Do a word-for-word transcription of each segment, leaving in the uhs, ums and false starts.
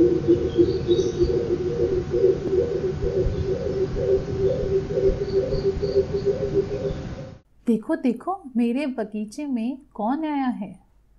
देखो देखो, मेरे बगीचे में कौन आया है।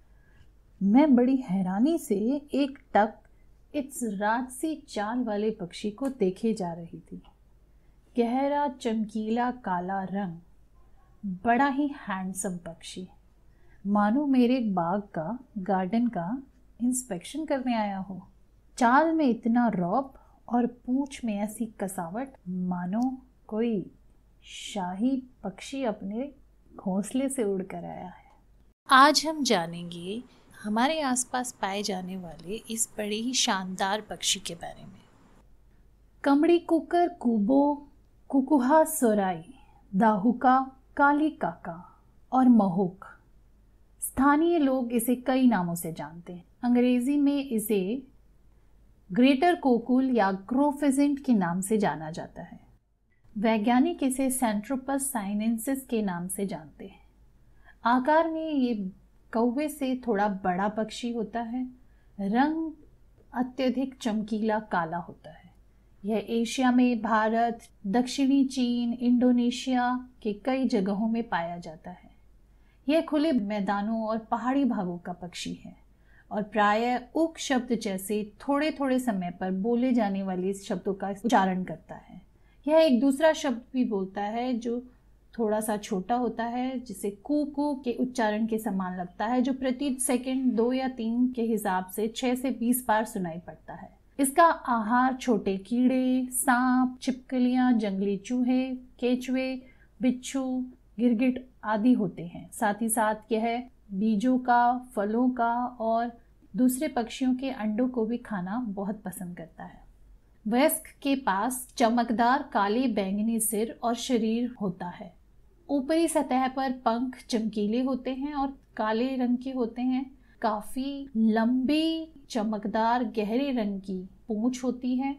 मैं बड़ी हैरानी से एक टक इस राजसी चाल वाले पक्षी को देखे जा रही थी। गहरा चमकीला काला रंग, बड़ा ही हैंडसम पक्षी, मानो मेरे बाग का, गार्डन का इंस्पेक्शन करने आया हो। चाल में इतना रौब और पूंछ में ऐसी कसावट, मानो कोई शाही पक्षी अपने घोंसले से उड़कर आया है। आज हम जानेंगे हमारे आसपास पाए जाने वाले इस बड़े ही शानदार पक्षी के बारे में। कमड़ी कुकर कुबो, कुकुहा सोराई, दाहुका, काली काका और महोक। स्थानीय लोग इसे कई नामों से जानते हैं। अंग्रेजी में इसे ग्रेटर कोकुल या क्रो फेजेंट के नाम से जाना जाता है। वैज्ञानिक इसे सेंट्रोपस साइनेंसिस के नाम से जानते हैं। आकार में ये कौवे से थोड़ा बड़ा पक्षी होता है। रंग अत्यधिक चमकीला काला होता है। यह एशिया में भारत, दक्षिणी चीन, इंडोनेशिया के कई जगहों में पाया जाता है। यह खुले मैदानों और पहाड़ी भागों का पक्षी है और प्रायः उक शब्द जैसे थोड़े थोड़े समय पर बोले जाने वाले शब्दों का उच्चारण करता है। यह एक दूसरा शब्द भी बोलता है जो थोड़ा सा छोटा होता है, जिसे कू कू के उच्चारण के समान लगता है, जो प्रति सेकंड दो या तीन के हिसाब से छह से बीस बार सुनाई पड़ता है। इसका आहार छोटे कीड़े, सांप, छिपकलियां, जंगली चूहे, केचुए, बिच्छू, गिरगिट आदि होते हैं। साथ ही साथ यह बीजों का, फलों का और दूसरे पक्षियों के अंडों को भी खाना बहुत पसंद करता है। वयस्क के पास चमकदार काले बैंगनी सिर और शरीर होता है। ऊपरी सतह पर पंख चमकीले होते हैं और काले रंग के होते हैं। काफी लंबी, चमकदार, गहरे रंग की पूंछ होती है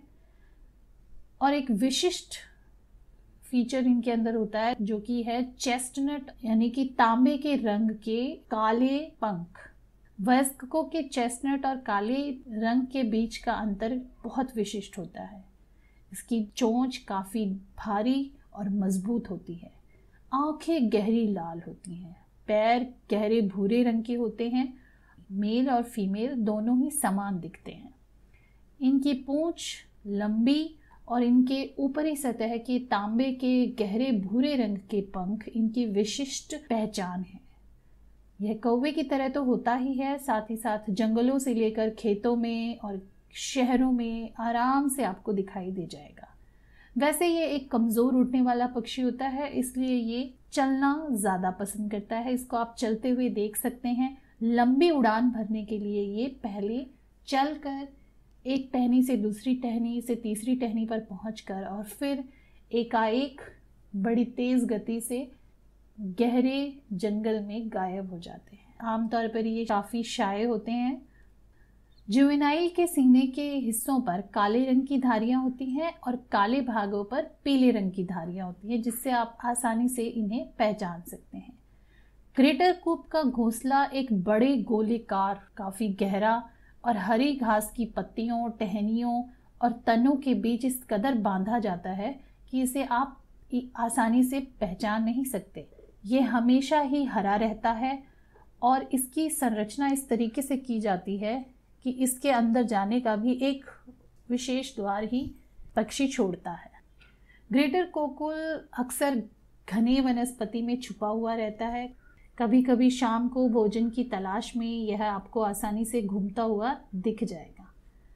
और एक विशिष्ट फीचर इनके अंदर होता है जो कि है चेस्टनट यानी कि तांबे के रंग के काले पंख। वयस्कों के चेस्टनट और काले रंग के बीच का अंतर बहुत विशिष्ट होता है। इसकी चोंच काफी भारी और मजबूत होती है। आंखें गहरी लाल होती हैं। पैर गहरे भूरे रंग के होते हैं। मेल और फीमेल दोनों ही समान दिखते हैं। इनकी पूंछ लंबी और इनके ऊपरी सतह के तांबे के गहरे भूरे रंग के पंख इनकी विशिष्ट पहचान है। यह कौवे की तरह तो होता ही है, साथ ही साथ जंगलों से लेकर खेतों में और शहरों में आराम से आपको दिखाई दे जाएगा। वैसे ये एक कमज़ोर उड़ने वाला पक्षी होता है, इसलिए ये चलना ज़्यादा पसंद करता है। इसको आप चलते हुए देख सकते हैं। लंबी उड़ान भरने के लिए ये पहले चलकर एक टहनी से दूसरी टहनी से तीसरी टहनी पर पहुंचकर और फिर एकाएक बड़ी तेज़ गति से गहरे जंगल में गायब हो जाते हैं। आमतौर पर ये काफ़ी शाय होते हैं। जुवेनाइल के सीने के हिस्सों पर काले रंग की धारियां होती हैं और काले भागों पर पीले रंग की धारियां होती हैं, जिससे आप आसानी से इन्हें पहचान सकते हैं। ग्रेटर कूप का घोंसला एक बड़े गोलेकार, काफ़ी गहरा और हरी घास की पत्तियों, टहनियों और तनों के बीच इस कदर बांधा जाता है कि इसे आप आसानी से पहचान नहीं सकते। ये हमेशा ही हरा रहता है और इसकी संरचना इस तरीके से की जाती है कि इसके अंदर जाने का भी एक विशेष द्वार ही पक्षी छोड़ता है। ग्रेटर कोकुल अक्सर घने वनस्पति में छुपा हुआ रहता है। कभी कभी शाम को भोजन की तलाश में यह आपको आसानी से घूमता हुआ दिख जाएगा।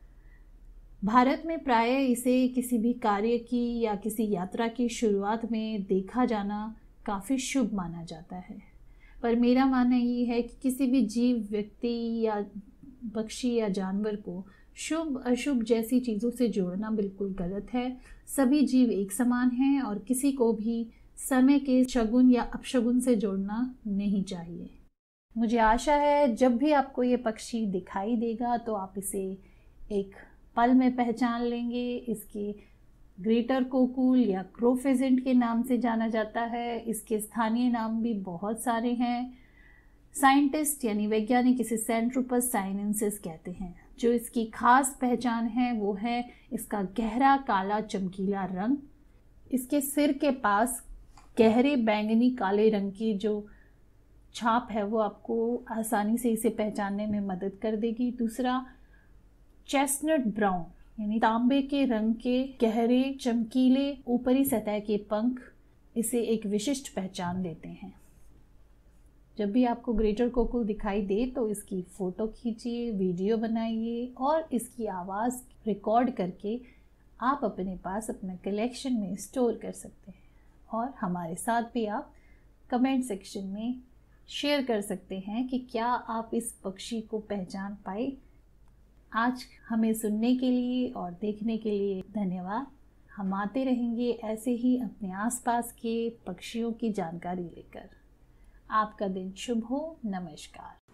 भारत में प्रायः इसे किसी भी कार्य की या किसी यात्रा की शुरुआत में देखा जाना काफ़ी शुभ माना जाता है, पर मेरा मानना ये है कि किसी भी जीव, व्यक्ति या पक्षी या जानवर को शुभ अशुभ जैसी चीज़ों से जोड़ना बिल्कुल गलत है। सभी जीव एक समान हैं और किसी को भी समय के शगुन या अपशगुन से जोड़ना नहीं चाहिए। मुझे आशा है जब भी आपको ये पक्षी दिखाई देगा तो आप इसे एक पल में पहचान लेंगे। इसके ग्रेटर कोकुल या क्रो फेजेंट के नाम से जाना जाता है। इसके स्थानीय नाम भी बहुत सारे हैं। साइंटिस्ट यानी वैज्ञानिक इसे सेंट्रोपस साइनेंसिस कहते हैं। जो इसकी खास पहचान है वो है इसका गहरा काला चमकीला रंग। इसके सिर के पास गहरे बैंगनी काले रंग की जो छाप है वो आपको आसानी से इसे पहचानने में मदद कर देगी। दूसरा, चेस्टनट ब्राउन यानी तांबे के रंग के गहरे चमकीले ऊपरी सतह के पंख इसे एक विशिष्ट पहचान देते हैं। जब भी आपको ग्रेटर कोकुल दिखाई दे तो इसकी फ़ोटो खींचिए, वीडियो बनाइए और इसकी आवाज़ रिकॉर्ड करके आप अपने पास अपने कलेक्शन में स्टोर कर सकते हैं। और हमारे साथ भी आप कमेंट सेक्शन में शेयर कर सकते हैं कि क्या आप इस पक्षी को पहचान पाए। आज हमें सुनने के लिए और देखने के लिए धन्यवाद। हम आते रहेंगे ऐसे ही अपने आसपास के पक्षियों की जानकारी लेकर। आपका दिन शुभ हो। नमस्कार।